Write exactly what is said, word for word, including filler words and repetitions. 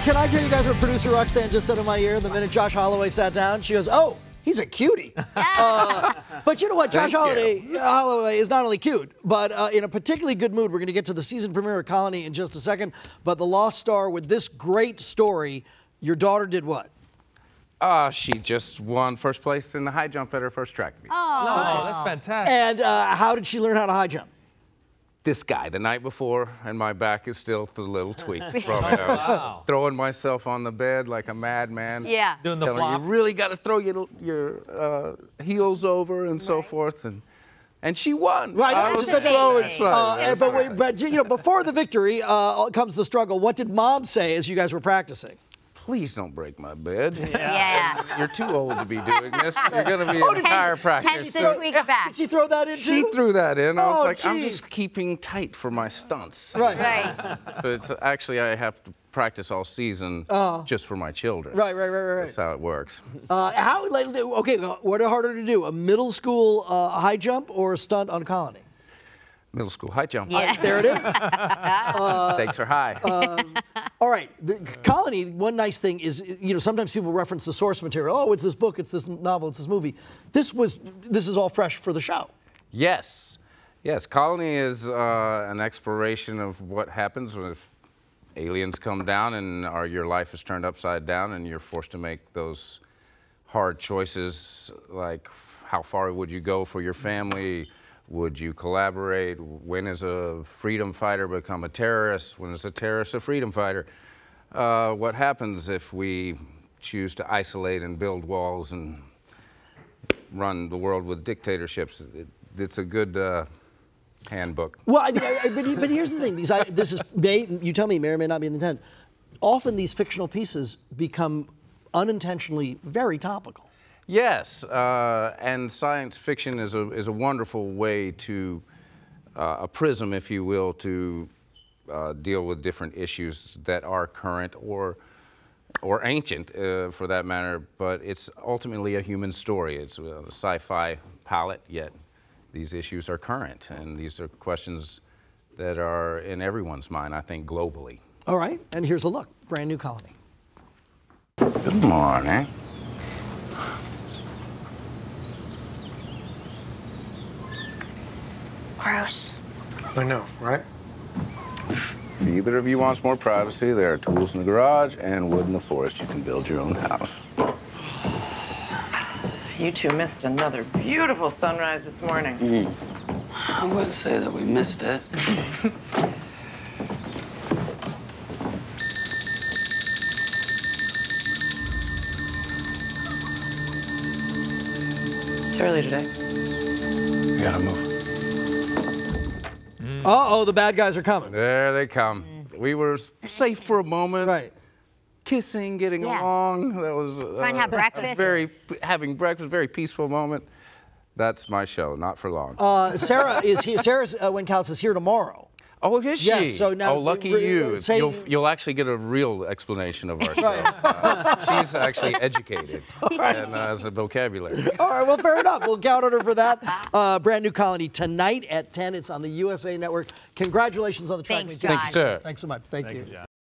can I tell you guys what producer Roxanne just said in my ear the minute Josh Holloway sat down? She goes, oh, he's a cutie. uh, but you know what? Josh Holloway, Holloway is not only cute, but uh, in a particularly good mood. We're going to get to the season premiere of Colony in just a second. But the Lost Star with this great story, your daughter did what? Uh, she just won first place in the high jump at her first track meet. Oh, Nice. that's fantastic. And uh, how did she learn how to high jump? This guy, the night before, and my back is still a little tweaked from it. I was Wow. throwing myself on the bed like a madman. Yeah. Doing the telling flop. her, you really got to throw your, your uh, heels over and so Right. forth. And and she won. Right, I that's was just so amazing. excited. Uh, I was but, so wait, but you know, before the victory uh, comes the struggle. What did Mom say as you guys were practicing? Please don't break my bed. Yeah. You're too old to be doing this. You're going to be Oh, in did you- chiropractor. Tension soon. tweaked back. Did she throw that in She too? threw that in. I was Oh, like, I'm geez. just keeping tight for my stunts. Right. Right. But it's actually, I have to practice all season Oh. just for my children. Right, right, right, right. That's how it works. Uh, how? Like, okay, what are harder to do? A middle school uh, high jump or a stunt on Colony? Middle school high jump. Yeah. There it is. Stakes are high. All right, the Colony, one nice thing is, you know, sometimes people reference the source material. Oh, it's this book, it's this novel, it's this movie. This was, this is all fresh for the show. Yes. Yes, Colony is uh, an exploration of what happens when if aliens come down and are, your life is turned upside down and you're forced to make those hard choices, like how far would you go for your family? Would you collaborate? When is a freedom fighter become a terrorist? When is a terrorist a freedom fighter? Uh, what happens if we choose to isolate and build walls and run the world with dictatorships? It, it's a good uh, handbook. Well, I mean, I, I- but, but here's the thing, because I, this is, may, you tell me, may or may not be in the intent. Often these fictional pieces become unintentionally very topical. Yes, uh, and science fiction is a, is a wonderful way to, uh, a prism, if you will, to uh, deal with different issues that are current or, or ancient, uh, for that matter, but it's ultimately a human story. It's a sci-fi palette, yet these issues are current, and these are questions that are in everyone's mind, I think, globally. All right, and here's a look, brand new Colony. Good morning. Gross. I know, right? If either of you wants more privacy, there are tools in the garage and wood in the forest. You can build your own house. You two missed another beautiful sunrise this morning. Mm. I wouldn't say that we missed it. It's early today. We gotta move. Uh-oh, the bad guys are coming. There they come. We were safe for a moment. Right. Kissing, getting Yeah. along. That was uh, Trying to have a breakfast. very having breakfast, very peaceful moment. That's my show, not for long. Uh, Sarah is here. Sarah uh, Winkhouse is here tomorrow. oh, is she? yes, so now- oh, lucky re- you. say- You'll, you'll actually get a real explanation of our show. Uh, she's actually educated and uh, has a vocabulary. All right, well, fair enough. We'll count on her for that. Uh, brand new Colony tonight at ten. It's on the U S A Network. Congratulations on the track Thanks, meet. Josh. Thank you, sir. Thanks so much. Thank, you.